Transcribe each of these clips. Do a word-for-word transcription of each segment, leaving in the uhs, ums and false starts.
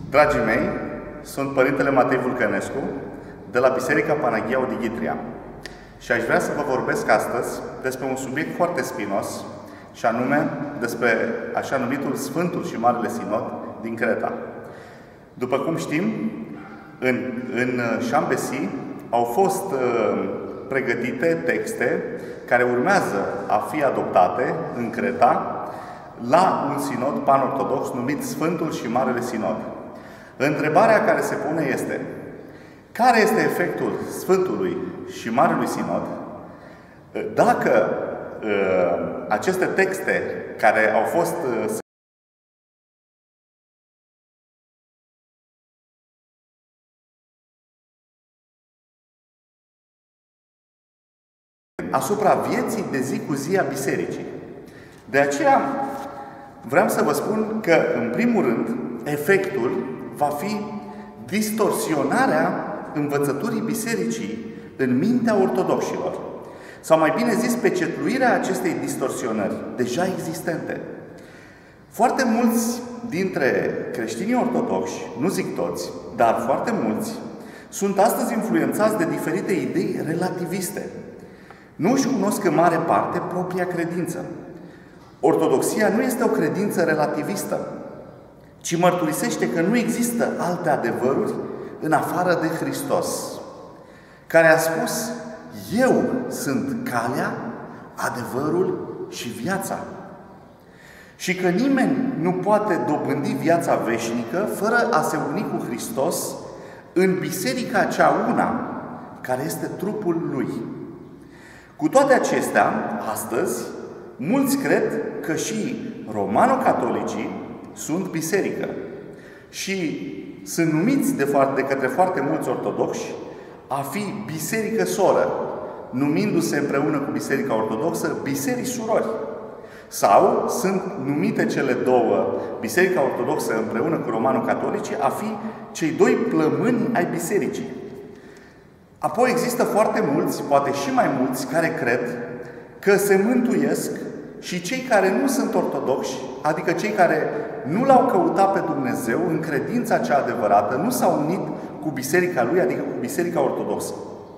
Dragii mei, sunt Părintele Matei Vulcănescu, de la Biserica Panaghia Odighitria. Și aș vrea să vă vorbesc astăzi despre un subiect foarte spinos, și anume despre așa numitul Sfântul și Marele Sinod din Creta. După cum știm, în, în Chambéry au fost uh, pregătite texte care urmează a fi adoptate în Creta la un sinod pan-ortodox numit Sfântul și Marele Sinod. Întrebarea care se pune este: care este efectul Sfântului și Marelui Sinod dacă uh, aceste texte care au fost uh, asupra vieții de zi cu zi a Bisericii. De aceea vreau să vă spun că, în primul rând, efectul va fi distorsionarea învățăturii Bisericii în mintea ortodoxilor. Sau mai bine zis, pecetluirea acestei distorsionări deja existente. Foarte mulți dintre creștinii ortodoxi, nu zic toți, dar foarte mulți, sunt astăzi influențați de diferite idei relativiste. Nu își cunosc în mare parte propria credință. Ortodoxia nu este o credință relativistă, ci mărturisește că nu există alte adevăruri în afară de Hristos, care a spus: eu sunt calea, adevărul și viața. Și că nimeni nu poate dobândi viața veșnică fără a se uni cu Hristos în biserica cea una, care este trupul Lui. Cu toate acestea, astăzi, mulți cred că și romano-catolicii sunt biserică și sunt numiți de, de către foarte mulți ortodoxi a fi biserică soră, numindu-se împreună cu Biserica Ortodoxă biserici surori. Sau sunt numite cele două, Biserica Ortodoxă împreună cu romano-catolicii, a fi cei doi plămâni ai bisericii. Apoi există foarte mulți, poate și mai mulți, care cred că se mântuiesc și cei care nu sunt ortodoxi, adică cei care nu l-au căutat pe Dumnezeu în credința cea adevărată, nu s-au unit cu biserica lui, adică cu Biserica Ortodoxă.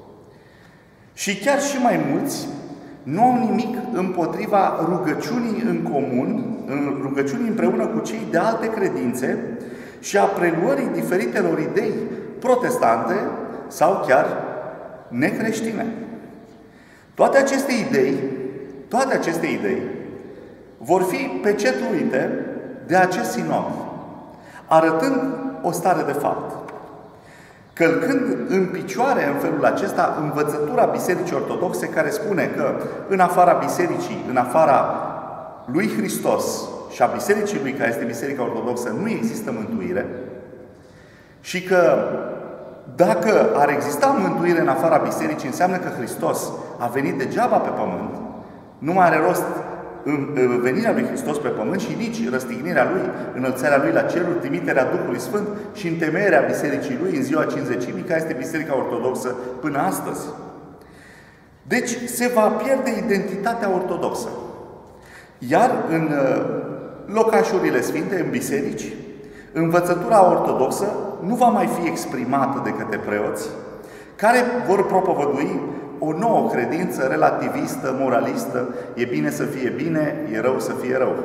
Și chiar și mai mulți nu au nimic împotriva rugăciunii în comun, în rugăciunii împreună cu cei de alte credințe și a preluării diferitelor idei protestante sau chiar necreștine. Toate aceste idei, toate aceste idei vor fi pecetluite de acest sinod, arătând o stare de fapt. Călcând în picioare în felul acesta învățătura Bisericii Ortodoxe, care spune că în afara Bisericii, în afara lui Hristos și a Bisericii lui, care este Biserica Ortodoxă, nu există mântuire, și că dacă ar exista mântuire în afara Bisericii, înseamnă că Hristos a venit degeaba pe pământ, nu mai are rost în venirea lui Hristos pe pământ și nici răstignirea Lui, înălțarea Lui la ceruri, trimiterea Duhului Sfânt și întemeierea Bisericii Lui în ziua Cincizecimii, care este Biserica Ortodoxă până astăzi. Deci se va pierde identitatea ortodoxă. Iar în locașurile sfinte, în biserici, învățătura ortodoxă nu va mai fi exprimată de către preoți, care vor propovădui o nouă credință relativistă, moralistă: e bine să fie bine, e rău să fie rău.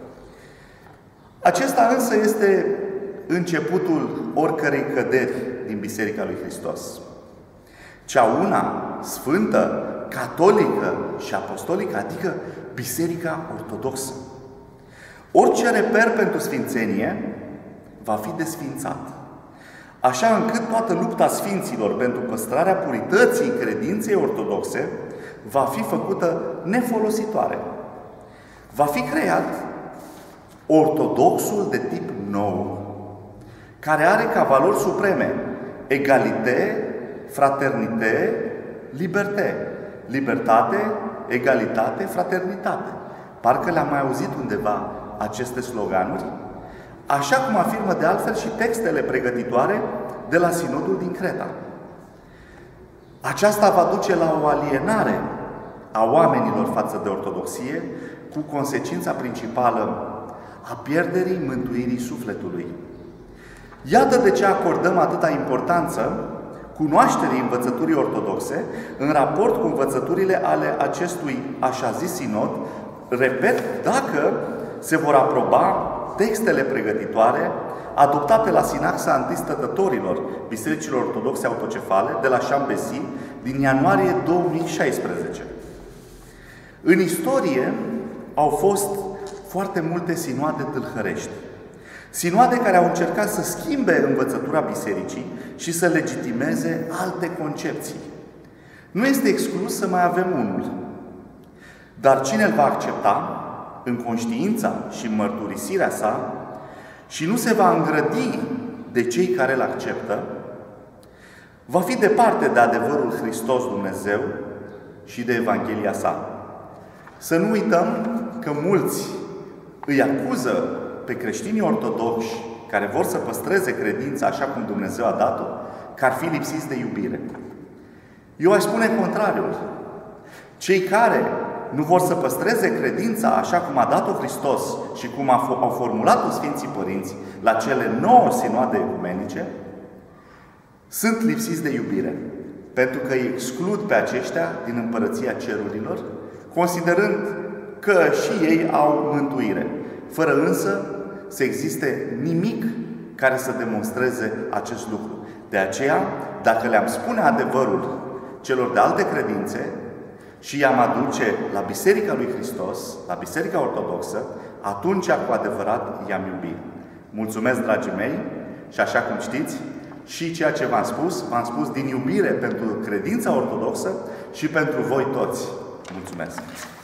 Acesta însă este începutul oricărei căderi din Biserica lui Hristos. Cea una, sfântă, catolică și apostolică, adică Biserica Ortodoxă. Orice reper pentru sfințenie va fi desfințat. Așa încât toată lupta sfinților pentru păstrarea purității credinței ortodoxe va fi făcută nefolositoare. Va fi creat ortodoxul de tip nou, care are ca valori supreme egalitate, fraternitate, libertate. Libertate, egalitate, fraternitate. Parcă le-am mai auzit undeva aceste sloganuri, așa cum afirmă de altfel și textele pregătitoare de la Sinodul din Creta. Aceasta va duce la o alienare a oamenilor față de ortodoxie, cu consecința principală a pierderii mântuirii sufletului. Iată de ce acordăm atâta importanță cunoașterii învățăturii ortodoxe în raport cu învățăturile ale acestui așa zis sinod, repet, dacă se vor aproba textele pregătitoare adoptate la Sinaxa întâi stătătorilor Bisericilor Ortodoxe Autocefale de la Chambéry din ianuarie două mii șaisprezece. În istorie au fost foarte multe sinoade tâlhărești. Sinoade care au încercat să schimbe învățătura bisericii și să legitimeze alte concepții. Nu este exclus să mai avem unul. Dar cine îl va accepta în conștiința și în mărturisirea sa și nu se va îngrădi de cei care îl acceptă, va fi departe de adevărul Hristos Dumnezeu și de Evanghelia sa. Să nu uităm că mulți îi acuză pe creștinii ortodoxi care vor să păstreze credința așa cum Dumnezeu a dat-o, că ar fi lipsiți de iubire. Eu aș spune contrariul. Cei care nu vor să păstreze credința așa cum a dat-o Hristos și cum au formulat-o Sfinții Părinți la cele nouă sinoade ecumenice, sunt lipsiți de iubire, pentru că îi exclud pe aceștia din împărăția cerurilor, considerând că și ei au mântuire, fără însă să existe nimic care să demonstreze acest lucru. De aceea, dacă le-am spune adevărul celor de alte credințe și i-am aduce la Biserica lui Hristos, la Biserica Ortodoxă, atunci cu adevărat i-am iubit. Mulțumesc, dragii mei, și așa cum știți, și ceea ce v-am spus, v-am spus din iubire pentru credința ortodoxă și pentru voi toți. Mulțumesc!